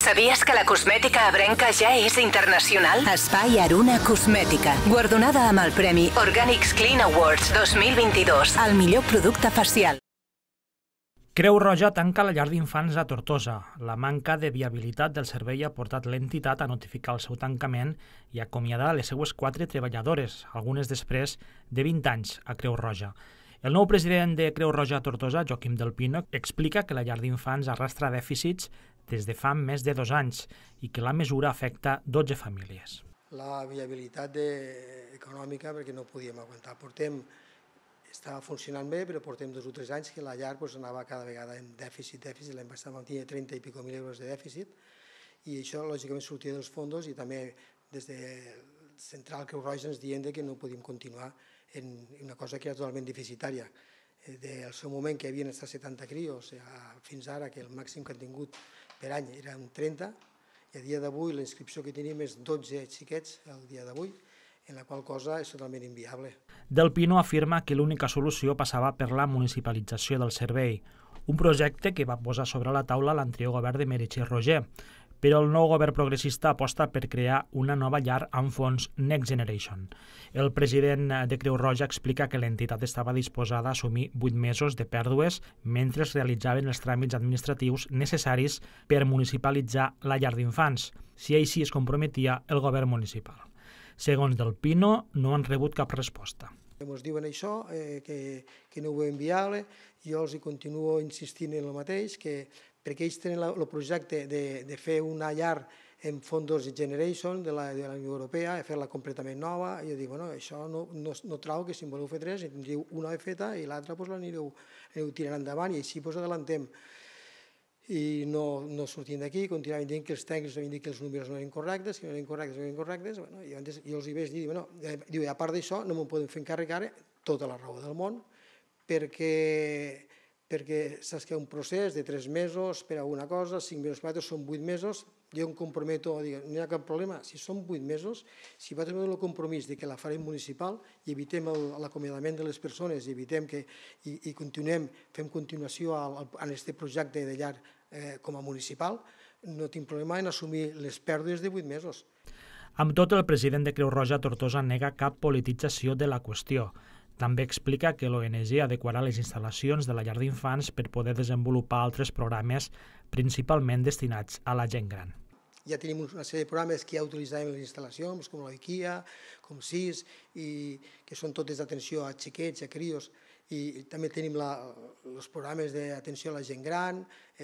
Sabies que la cosmètica ebrenca ja és internacional? Espai Aruna Cosmètica, guardonada amb el premi Organics Clean Awards 2022. al millor producte facial. Creu Roja tanca la llar d'infants a Tortosa. La manca de viabilitat del servei ha portat l'entitat a notificar el seu tancament i acomiadar les seues 4 treballadores, algunes després de 20 anys a Creu Roja. El nou president de Creu Roja a Tortosa, Joaquim del Pino, explica que la llar d'infants arrastra dèficits des de fa més de 2 anys i que la mesura afecta 12 famílies. La viabilitat econòmica, perquè no podíem aguantar. Estava funcionant bé, però portem 2 o 3 anys que la llar anava cada vegada en dèficit. L'any passat vam tenir 30 i pico mil euros de dèficit i això lògicament sortia dels fons i també des de Central Creu Roja ens diuen que no podíem continuar en una cosa que era totalment deficitària. Del seu moment que havien estat 70 crios fins ara, que el màxim que han tingut per any eren 30, i a dia d'avui la inscripció que tenim és 12 xiquets al dia d'avui, en la qual cosa és totalment inviable. Del Pino afirma que l'única solució passava per la municipalització del servei, un projecte que va posar sobre la taula l'anterior govern de Meritxell Roger, però el nou govern progressista aposta per crear una nova llar amb fons Next Generation. El president de Creu Roja explica que l'entitat estava disposada a assumir 8 mesos de pèrdues mentre es realitzaven els tràmits administratius necessaris per municipalitzar la llar d'infants, si així es comprometia el govern municipal. Segons Del Pino, no han rebut cap resposta. Ens diuen això, que no ho veuen viable, jo els continuo insistint en el mateix, perquè ells tenen el projecte de fer una llar en Fons Generation de la Unió Europea, fer-la completament nova, i jo dic, bueno, això no trau que si en voleu fer 3, en tindríeu una feta i l'altra l'anireu tirant endavant i així adelantem. I no sortint d'aquí, continuaven dient que els tècnics havien dit que els números no eren correctes, que no eren correctes, i jo els hi vaig dir, a part d'això no m'ho podem fer encàrrec ara, tota la raó del món, perquè saps que hi ha un procés de 3 mesos per a una cosa, 5 mesos per altres, són 8 mesos, jo em comprometo, no hi ha cap problema, si són 8 mesos, si vosaltres donem el compromís que la farem municipal i evitem l'acomiadament de les persones i evitem i continuem, fem continuació en aquest projecte de llar com a municipal, no tinc problema en assumir les pèrdues de 8 mesos. Amb tot, el president de Creu Roja a Tortosa nega cap politització de la qüestió. També explica que l'ONG adequarà les instal·lacions de la llar d'infants per poder desenvolupar altres programes, principalment destinats a la gent gran. Ja tenim una sèrie de programes que ja utilitzàvem les instal·lacions, com l'IKEA, com SIS, que són totes d'atenció a xiquets, a crios, i també tenim els programes d'atenció a la gent gran,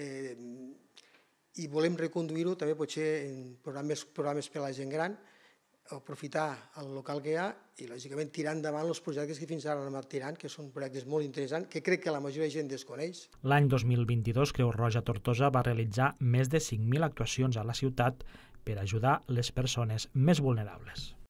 i volem reconduir-ho també potser en programes per a la gent gran, aprofitar el local que hi ha i, lògicament, tirar endavant els projectes que fins ara han anat tirant, que són projectes molt interessants, que crec que la majoria de gent desconeix. L'any 2022, Creu Roja Tortosa va realitzar més de 5.000 actuacions a la ciutat per ajudar les persones més vulnerables.